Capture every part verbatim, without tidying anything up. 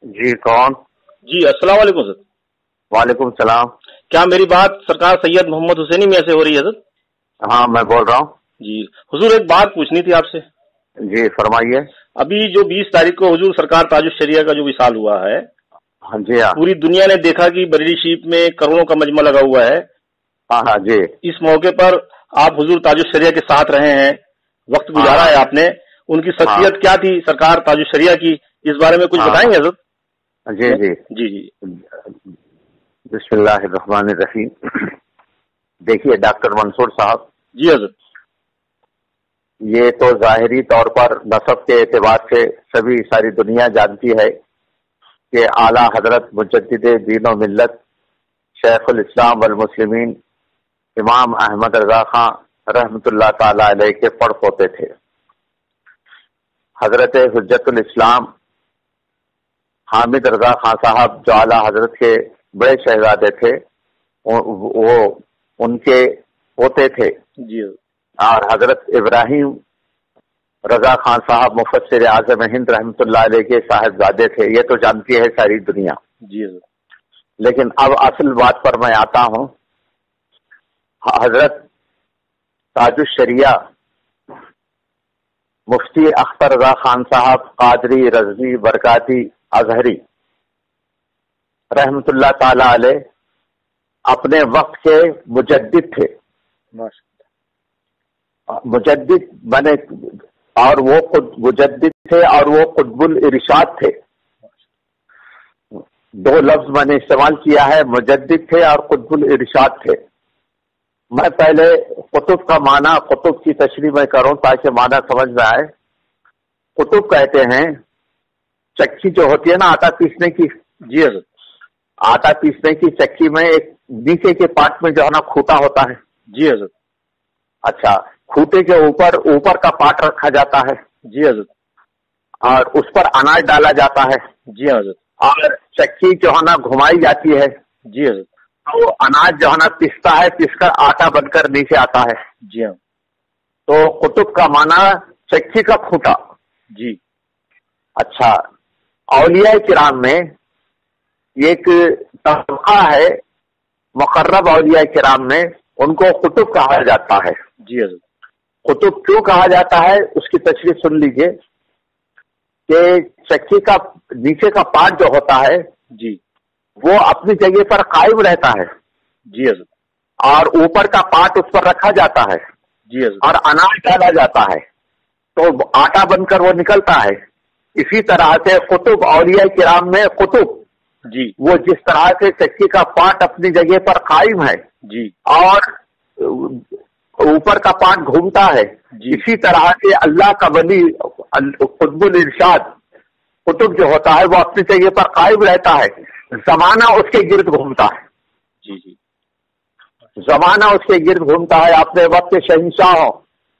جی کون؟ جی السلام علیکم سر۔ وعلیکم السلام۔ کیا میری بات سرکار سید محمد حسینی میاں سے ہو رہی ہے سر؟ ہاں میں بول رہا ہوں۔ جی حضور ایک بات پوچھنی تھی آپ سے۔ جی فرمائیے۔ ابھی جو بیس تاریخ کو حضور سرکار تاج الشریعہ کا جو وصال ہوا ہے، ہاں جی ہاں پوری دنیا نے دیکھا کہ بریلی شریف میں کروڑوں کا مجمع لگا ہوا ہے۔ ہاں ہاں جی۔ اس موقع پر آپ حضور تاج الشریعہ کے ساتھ رہے ہیں، وقت گزارا ہے آپ نے، ان کی شخصیت کیا تھی سرکار تاج الشریعہ کی، اس بارے میں کچھ بتائیں گے حضرت؟ جی جی جی جی بسم اللہ الرحمن الرحیم۔ دیکھیے ڈاکٹر منصور صاحب، جی حضرت، یہ تو ظاہری طور پر نسب کے اعتبار سے سبھی ساری دنیا جانتی ہے کہ اعلیٰ حضرت مجدد دین و ملت شیخ الاسلام والمسلمین امام احمد رضا خان رحمۃ اللہ تعالی علیہ کے پڑ پوتے تھے۔ حضرت حجت الاسلام حامد رضا خان صاحب جو اعلیٰ حضرت کے بڑے شہزادے تھے، وہ ان کے پوتے تھے، جی اور حضرت ابراہیم رضا خان صاحب مفسر اعظم ہند رحمۃ اللہ علیہ کے صاحبزادے تھے۔ یہ تو جانتی ہے ساری دنیا۔ جی لیکن اب اصل بات پر میں آتا ہوں۔ حضرت تاج الشریعہ مفتی اختر رضا خان صاحب قادری رضوی برکاتی ازہری رحمۃ اللہ تعالی علیہ اپنے وقت کے مجدد تھے، مجدد بنے، اور وہ خود مجدد تھے اور وہ قطب الارشاد تھے۔ دو لفظ میں نے استعمال کیا ہے، مجدد تھے اور قطب الارشاد تھے۔ میں پہلے قطب کا معنی، قطب کی تشریح میں کروں تاکہ معنی سمجھ میں آئے۔ قطب کہتے ہیں چکی جو ہوتی ہے نا آٹا پیسنے کی، جی حضرت، آٹا پیسنے کی چکی میں ایک نیچے کے پارٹ میں جو ہے نا کھوٹا ہوتا ہے۔ جی حضرت، اچھا، کھوٹے کے اوپر اوپر کا پارٹ رکھا جاتا ہے، جی حضرت، اور اس پر اناج ڈالا جاتا ہے، جی حضرت، اور چکی جو ہے نا گھمائی جاتی ہے، جی حضرت، تو اناج جو ہے نا پستا ہے، پس کر آٹا بن کر نیچے آتا ہے۔ جی ہاں، تو قطب کا معنی چکی کا کھوٹا۔ جی اچھا، اولیاء کرام میں ایک طبقہ ہے مقرب اولیاء کرام میں، ان کو قطب کہا جاتا ہے۔ جی حضرت، قطب کیوں کہا جاتا ہے اس کی تشریح سن لیجئے کہ چکی کا نیچے کا پارٹ جو ہوتا ہے جی وہ اپنی جگہ پر قائم رہتا ہے، جی حضرت، اور اوپر کا پارٹ اس پر رکھا جاتا ہے، جی حضرت، اور اناج ڈالا جاتا ہے تو آٹا بن کر وہ نکلتا ہے۔ اسی طرح سے قطب اولیاء کرام میں قطب جی وہ جس طرح سے چکی کا پارٹ اپنی جگہ پر قائم ہے جی اور اوپر کا پارٹ گھومتا ہے، جی اسی طرح سے اللہ کا ولی قطب الارشاد قطب جو ہوتا ہے وہ اپنی جگہ پر قائم رہتا ہے، زمانہ اس کے گرد گھومتا ہے، جی جی زمانہ اس کے گرد گھومتا ہے۔ اپنے وقت کے شہنشاہ ہو،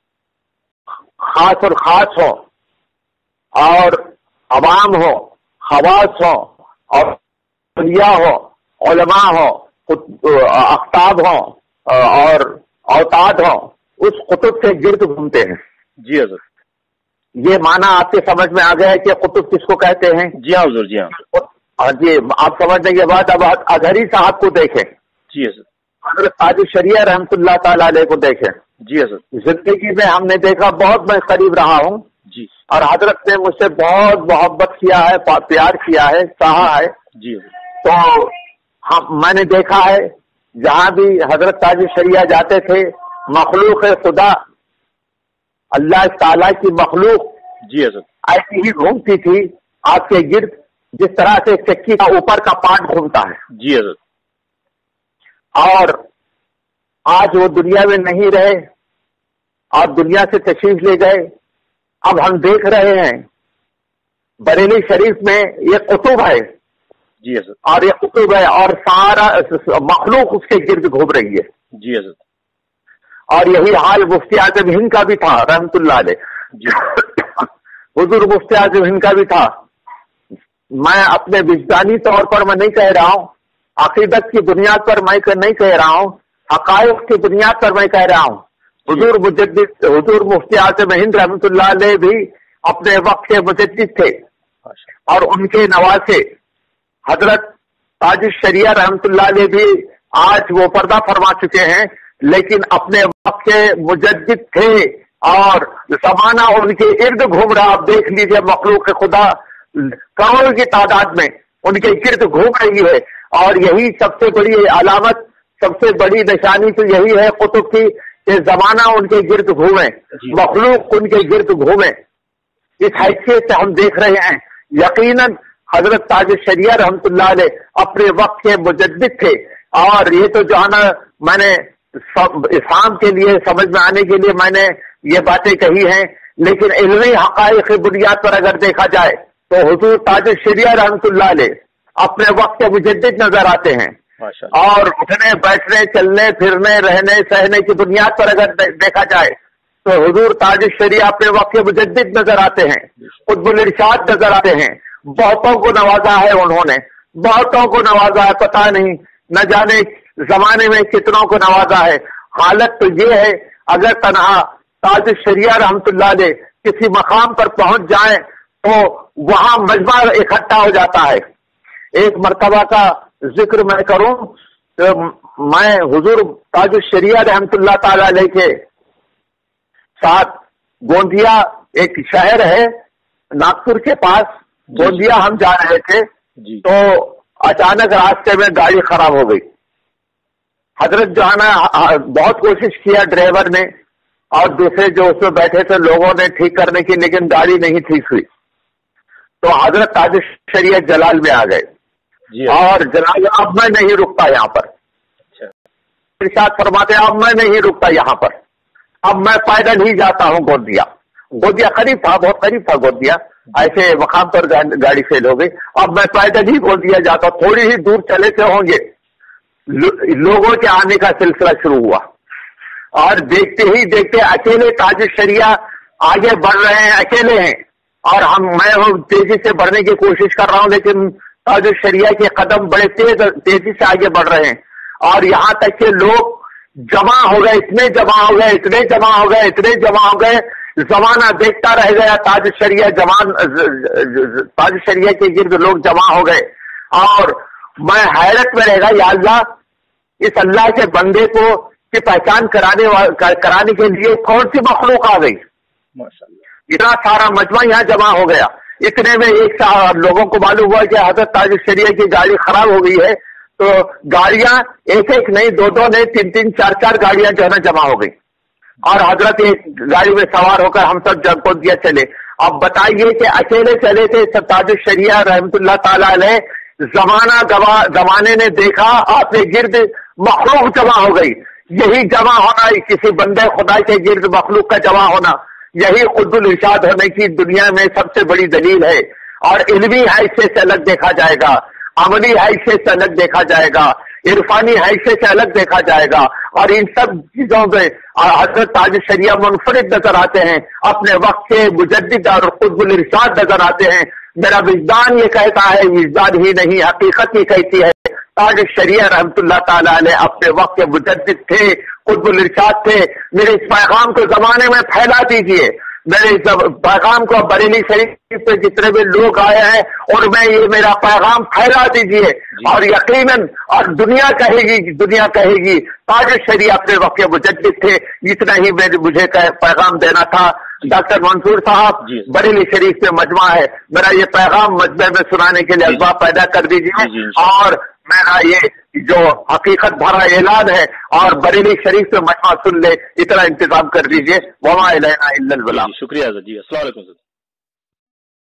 خاص اور خاص ہو، اور عوام ہو، خواص ہو، اور اولیاء ہو، علماء ہو، اقطاب ہو اور اوتاد ہو، اس قطب کے گرد گھومتے ہیں۔ جی حضرت، یہ معنی آپ کے سمجھ میں آ گیا ہے کہ قطب کس کو کہتے ہیں؟ جی ہاں حضور، جی ہاں، ہاں جی، آپ سمجھنے کے بعد اب اظہری صاحب کو دیکھیں، جی حضرت، حضرت تاج الشریعہ رحمۃ اللہ تعالی علیہ کو دیکھیں۔ جی حضرت، زندگی میں ہم نے دیکھا، بہت میں قریب رہا ہوں، جی اور حضرت نے مجھ سے بہت محبت کیا ہے، پیار کیا ہے، چاہا ہے۔ جی تو ہم میں نے دیکھا ہے جہاں بھی حضرت تاج الشریعہ جاتے تھے، مخلوق خدا اللہ تعالیٰ کی مخلوق جی حضرت، ایسی ہی گھومتی تھی آپ کے گرد جس طرح سے چکی کا اوپر کا پارٹ گھومتا ہے۔ جی حضرت، اور آج وہ دنیا میں نہیں رہے اور دنیا سے تشریف لے گئے۔ اب ہم دیکھ رہے ہیں بریلی شریف میں یہ قطب ہے، جی حضرت، اور یہ قطب ہے اور سارا مخلوق اس کے گرد گھوم رہی ہے۔ جی حضرت، اور یہی حال مفتی اعظم ہند کا بھی تھا رحمت اللہ علیہ، جی حضور مفتی اعظم ہند کا بھی تھا۔ میں اپنے وجدانی طور پر میں نہیں کہہ رہا ہوں، عقیدت کی بنیاد پر میں نہیں کہہ رہا ہوں، حقائق کی بنیاد پر میں کہہ رہا ہوں۔ حضور مجدد حضور مفتی اعظم ہند رحمت اللہ علیہ بھی اپنے وقت کے مجدد تھے، اور ان کے نواسے حضرت تاج الشریعہ رحمت اللہ علیہ بھی آج وہ پردہ فرما چکے ہیں، لیکن اپنے وقت کے مجدد تھے اور زمانہ ان کے ارد گھوم رہا. آپ دیکھ لیجئے مخلوق خدا کروڑوں کی تعداد میں ان کے گرد گھوم رہی ہے، اور یہی سب سے بڑی علامت، سب سے بڑی نشانی تو یہی ہے قطب کی کہ زمانہ ان کے گرد گھومے، مخلوق ان کے گرد گھومے. اس حیثیت سے ہم دیکھ رہے ہیں یقیناً حضرت تاج الشریعہ رحمت اللہ علیہ اپنے وقت کے مجدد تھے. اور یہ تو جو ہے نا، میں نے اسلام کے لیے سمجھ میں آنے کے لیے میں نے یہ باتیں کہی ہیں، لیکن علمی حقائق کی بنیاد پر اگر دیکھا جائے تو حضور تاج الشریعہ رحمت اللہ علیہ اپنے وقت کے مجدد نظر آتے ہیں. اور اٹھنے بیٹھنے چلنے پھرنے رہنے سہنے کی بنیاد پر اگر دیکھا جائے تو حضور تاج الشریعہ اپنے وقت کے مجدد نظر آتے ہیں، قطب الارشاد نظر آتے ہیں. بہتوں کو نوازا ہے انہوں نے، بہتوں کو نوازا ہے، پتہ نہیں نہ جانے زمانے میں کتنوں کو نوازا ہے. حالت تو یہ ہے اگر تنہا تاج الشریعہ رحمت اللہ علیہ کسی مقام پر پہنچ جائیں تو وہاں مجمع اکٹھا ہو جاتا ہے. ایک مرتبہ کا ذکر میں کروں تو میں حضور تاج الشریعہ رحمت اللہ تعالی علیہ کے ساتھ گوندیا ایک شہر ہے ناگپور کے پاس، گوندیا ہم جا رہے تھے تو اچانک راستے میں گاڑی خراب ہو گئی. حضرت جو ہے نا بہت کوشش کیا ڈرائیور نے اور دوسرے جو اس میں بیٹھے تھے لوگوں نے ٹھیک کرنے کی، لیکن گاڑی نہیں ٹھیک ہوئی. تو حضرت تاج الشریعہ جلال میں آ گئے اور جلال اب میں نہیں رکتا یہاں پر. ارشاد فرماتے اب میں نہیں رکتا یہاں پر، اب میں پیدل ہی جاتا ہوں گوندیا. گوندیا قریب تھا، بہت قریب تھا گوندیا، ایسے مقام پر گاڑی فیل ہو گئی. اب میں پیدل ہی گوندیا جاتا ہوں. تھوڑی ہی دور چلے سے ہوں گے لوگوں کے آنے کا سلسلہ شروع ہوا، اور دیکھتے ہی دیکھتے اکیلے تاج الشریعہ آگے بڑھ رہے ہیں، اکیلے ہیں، اور ہم میں تیزی سے بڑھنے کی کوشش کر رہا ہوں، لیکن تاج الشریعہ کے قدم بڑے تیز تیزی سے آگے بڑھ رہے ہیں. اور یہاں تک کہ لوگ جمع ہو گئے، اتنے جمع ہو گئے اتنے جمع ہو گئے اتنے جمع ہو گئے زمانہ دیکھتا رہ گیا. تاج الشریعہ جوان تاج الشریعہ کے گرد لوگ جمع ہو گئے، اور میں حیرت میں رہ گا، یا اللہ اس اللہ کے بندے کو کی پہچان کرانے کرانے کے لیے کون سی مخلوق آ گئی. اتنا سارا مجمع یہاں جمع ہو گیا. اتنے میں ایک لوگوں کو معلوم ہوا کہ حضرت تاج الشریعہ کی گاڑی خراب ہو گئی ہے. تو گاڑیاں ایک ایک نہیں، دو دو نہیں، تین تین چار چار گاڑیاں جو ہے نا جمع ہو گئی، اور حضرت ایک گاڑی میں سوار ہو کر ہم سب جب کو دیا چلے. اب بتائیے کہ اکیلے چلے تھے تاج الشریعہ رحمت اللہ تعالی علیہ، زمانہ زمانے نے دیکھا آپ کے گرد مخلوق جمع ہو گئی. یہی جمع ہونا، کسی بندے خدا کے گرد مخلوق کا جمع ہونا، یہی قطب الارشاد ہونے کی دنیا میں سب سے بڑی دلیل ہے. اور علمی حیثیت سے الگ دیکھا جائے گا، عملی حیثیت سے الگ دیکھا جائے گا، عرفانی حیثیت سے الگ دیکھا جائے گا. اور ان سب چیزوں میں حضرت تاج الشریعہ منفرد نظر آتے ہیں، اپنے وقت کے مجدد اور قطب الارشاد نظر آتے ہیں. میرا وجدان یہ کہتا ہے، وجدان ہی نہیں حقیقت ہی کہتی ہے، تاج الشریعہ رحمت اللہ تعالی علیہ اپنے وقت کے مجدد تھے، قطب الارشاد تھے. میرے اس پیغام کو زمانے میں پھیلا دیجئے، میرے اس پیغام کو بریلی شریف پہ جتنے بھی لوگ آئے ہیں اور میں یہ میرا پیغام پھیلا دیجئے. اور یقیناً اور دنیا کہے گی دنیا کہے گی تاج الشریعہ اپنے وقت کے مجدد تھے. اتنا ہی مجھے پیغام دینا تھا. ڈاکٹر منصور صاحب بریلی شریف سے مجمع ہے، میرا یہ پیغام مجمع میں سنانے کے لیے اسباب پیدا کر دیجیے، اور میرا یہ جو حقیقت بھرا اعلان ہے اور بریلی شریف سے مجمع سن لے، اتنا انتظام کر دیجیے. وما الینا الا البلاغ. شکریہ جی، السلام علیکم.